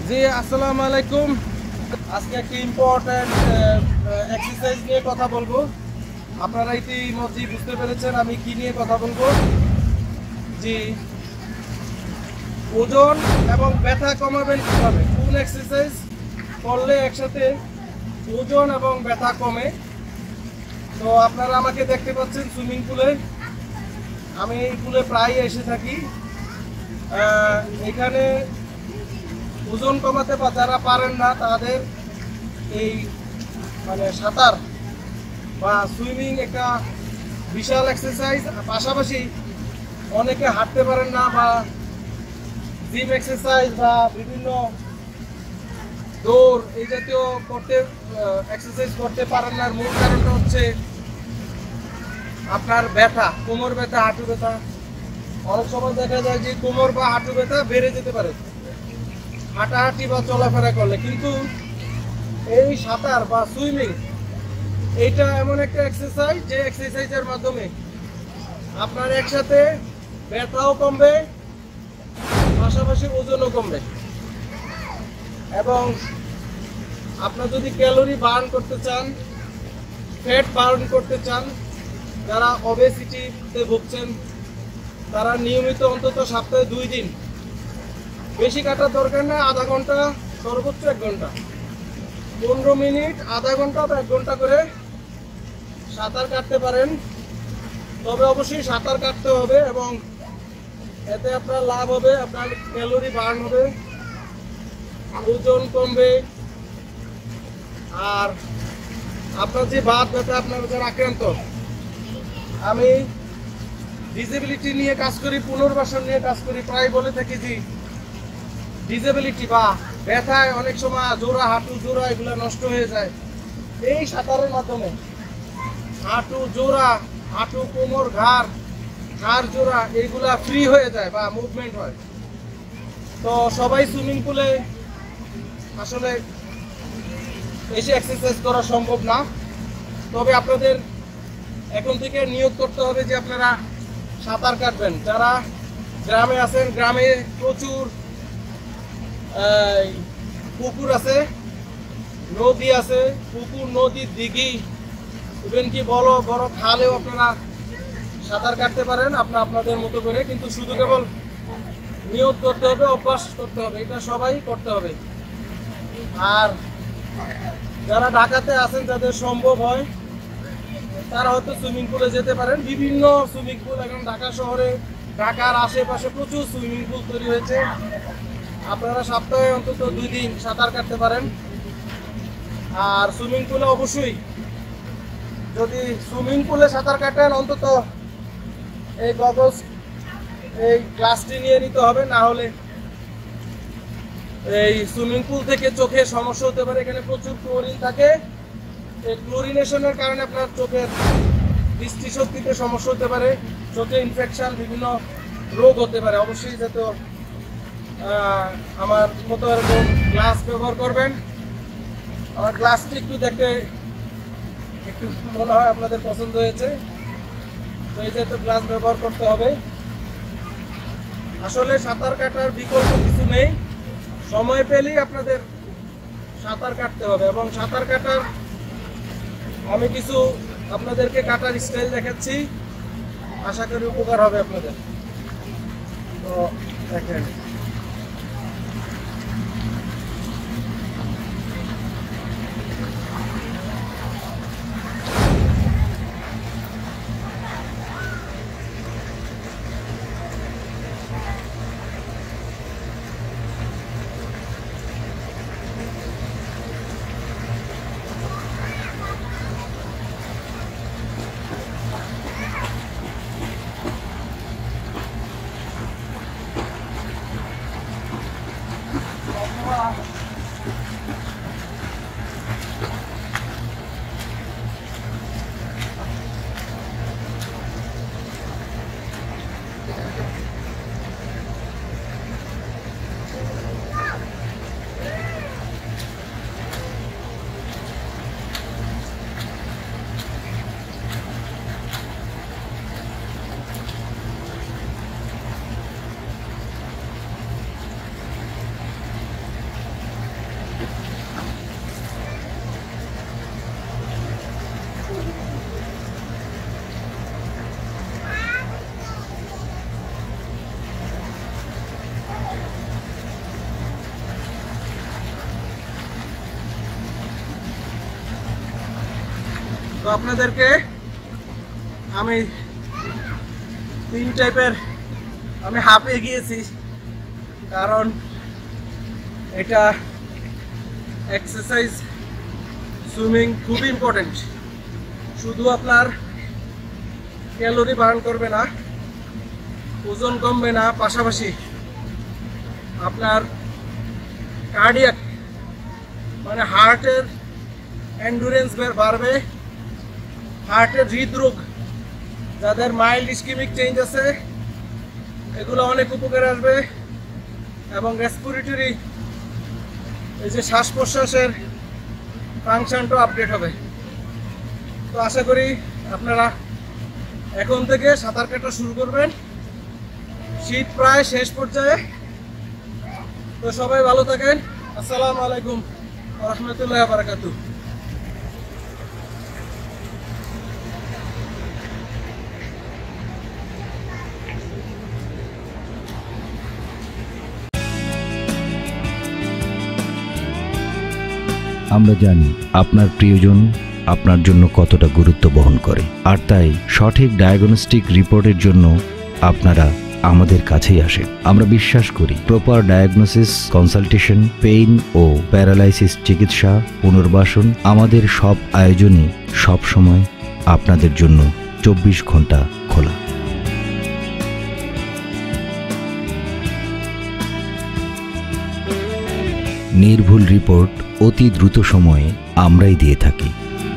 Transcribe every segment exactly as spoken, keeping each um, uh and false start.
জি আসসালামু আলাইকুম। আজকে একটা ইম্পর্টেন্ট এক্সারসাইজ নিয়ে কথা বলবো। আপনারা ইতিমধ্যেই বুঝতে পেরেছেন আমি কি নিয়ে কথা বলবো। জি, ওজন এবং ব্যথা কমাবেন কিভাবে, কোন এক্সারসাইজ করলে একসাথে ওজন এবং ব্যথা কমে। তো আপনারা আমাকে দেখতে পাচ্ছেন সুইমিং পুলে। আমি এই পুলে প্রায় এসে থাকি। এখানে ওজন কমাতে বা যারা পারেন না তাদের এই মানে সাঁতার বা সুইমিং একটা বিশাল এক্সারসাইজ। পাশাপাশি অনেকে হাঁটতে পারেন না বা জিম এক্সারসাইজ বা বিভিন্ন দৌড় এই জাতীয় করতে এক্সারসাইজ করতে পারেন না। মূল কারণটা হচ্ছে আপনার ব্যথা, কোমর ব্যথা, হাঁটু ব্যথা। অনেক সময় দেখা যায় যে কোমর বা হাঁটু ব্যথা বেড়ে যেতে পারে হাঁটাহাঁটি বা চলাফেরা করলে, কিন্তু এই সাঁতার বা সুইমিং এইটা এমন একটা এক্সারসাইজ যে এক্সারসাইজের মাধ্যমে আপনার একসাথে ব্যথাও কমবে, পাশাপাশি ওজনও কমবে। এবং আপনার যদি ক্যালোরি বার্ন করতে চান, ফ্যাট বার্ন করতে চান, যারা ওবেসিটিতে ভুগছেন তারা নিয়মিত অন্তত সপ্তাহে দুই দিন, বেশি কাটার দরকার না, আধা ঘন্টা সর্বোচ্চ এক ঘন্টা, পনেরো মিনিট আধা ঘন্টা বা এক ঘন্টা করে সাঁতার কাটতে পারেন। তবে অবশ্যই সাঁতার কাটতে হবে এবং এতে আপনার লাভ হবে, আপনার ক্যালোরি বার্ন হবে, ওজন কমবে। আর আপনার যে বাত ব্যথা, আপনার যারা আক্রান্ত, আমি ডিসেবিলিটি নিয়ে কাজ করি, পুনর্বাসন নিয়ে কাজ করি। প্রায় বলে থাকি যে ডিসেবিলিটি বা ব্যথায় অনেক সময় জোড়া, হাঁটু জোড়া এগুলো নষ্ট হয়ে যায় এই সাঁতারের মাধ্যমে। হাঁটু জোড়া, হাঁটু, কোমর, ঘাড়, ঘাড় জোড়া এইগুলা ফ্রি হয়ে যায় বা মুভমেন্ট হয়। তো সবাই সুইমিং পুলে আসলে এসে এক্সারসাইজ করা সম্ভব না। তবে আপনাদের এখন থেকে নিয়োগ করতে হবে যে আপনারা সাঁতার কাটবেন। যারা গ্রামে আছেন, গ্রামে প্রচুর পুকুর আছে, নদী আছে, পুকুর, নদী, দিঘি, ইভেন কি বড় বড় খালেও আপনারা সাঁতার কাটতে পারেন আপনার আপনাদের মতো করে। কিন্তু শুধু কেবল নিয়োগ করতে হবে, অভ্যাস করতে হবে, এটা সবাই করতে হবে। আর যারা ঢাকাতে আছেন, যাদের সম্ভব হয়, তারা হয়তো সুইমিং পুলে যেতে পারেন। বিভিন্ন সুইমিং পুল এখন ঢাকা শহরে, ঢাকার আশেপাশে প্রচুর সুইমিং পুল তৈরি হয়েছে। আপনারা সপ্তাহে অন্তত দুই দিন সাঁতার কাটতে পারেন। আর সুইমিং পুলে অবশ্যই যদি সুইমিং পুলে সাঁতার কাটেন, অন্তত এই গগলস, এই গ্লাসটি নিয়ে নিতে হবে, না হলে এই সুইমিং পুল থেকে চোখে সমস্যা হতে পারে। এখানে প্রচুর ক্লোরিন থাকে, এই ক্লোরিনেশনের কারণে আপনার চোখের দৃষ্টিশক্তিতে সমস্যা হতে পারে, চোখে ইনফেকশন, বিভিন্ন রোগ হতে পারে। অবশ্যই যাতে আমার মতো এরকম গ্লাস ব্যবহার করবেন। আমার গ্লাসটি একটু দেখতে একটু মনে হয় আপনাদের পছন্দ হয়েছে, তো এই যে গ্লাস ব্যবহার করতে হবে। আসলে সাঁতার কাটার বিকল্প কিছু নেই, সময় পেলেই আপনাদের সাঁতার কাটতে হবে। এবং সাঁতার কাটার আমি কিছু আপনাদেরকে কাটার স্টাইল দেখাচ্ছি, আশা করি উপকার হবে আপনাদের। তো দেখেন, আপনাদেরকে আমি তিন টাইপের আমি হাঁপিয়ে গিয়েছি, কারণ এটা এক্সারসাইজ সুইমিং খুবই ইম্পর্টেন্ট। শুধু আপনার ক্যালোরি বার্ন করবে না, ওজন কমবে না, পাশাপাশি আপনার কার্ডিয়াক মানে হার্টের এন্ডুরেন্স বাড়বে, হার্টের হৃদরোগ যাদের মাইল্ড ইস্কিমিক চেঞ্জ আছে এগুলো অনেক উপকারে আসবে, এবং রেসপিরেটরি এই যে শ্বাস প্রশ্বাসের ফাংশনটাও আপডেট হবে। তো আশা করি আপনারা এখন থেকে সাঁতার কাটা শুরু করবেন, শীত প্রায় শেষ পর্যায়ে। তো সবাই ভালো থাকেন। আসসালামু আলাইকুম ওয়া রাহমাতুল্লাহি ওয়া বারাকাতুহু। আমরা জানি আপনার প্রিয়জন আপনার জন্য কতটা গুরুত্ব বহন করে, আর তাই সঠিক ডায়াগনস্টিক রিপোর্টের জন্য আপনারা আমাদের কাছেই আসেন। আমরা বিশ্বাস করি প্রপার ডায়াগনোসিস, কনসালটেশন, পেইন ও প্যারালাইসিস চিকিৎসা, পুনর্বাসন, আমাদের সব আয়োজনই সবসময় আপনাদের জন্য চব্বিশ ঘন্টা খোলা। নির্ভুল রিপোর্ট অতি দ্রুত সময়ে আমরাই দিয়ে থাকি।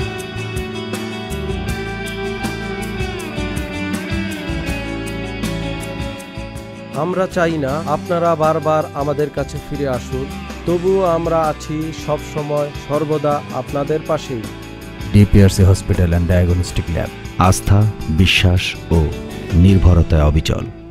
আমরা চাই না আপনারা বারবার আমাদের কাছে ফিরে আসুন, তবুও আমরা আছি সব সময় সর্বদা আপনাদের পাশেই। DPRC hospital and diagnostic lab, আস্থা, বিশ্বাস ও নির্ভরতায় অবিচল।